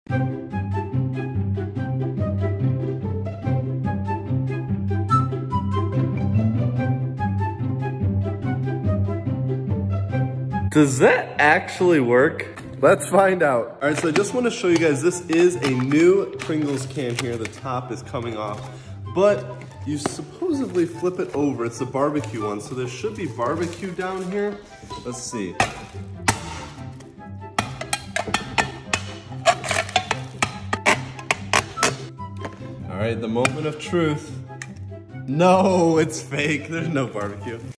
Does that actually work? Let's find out. All right, so I just want to show you guys, this is a new Pringles can here. The top is coming off, but you supposedly flip it over. It's a barbecue one, so there should be barbecue down here. Let's see. All right, the moment of truth. No, it's fake. There's no barbecue.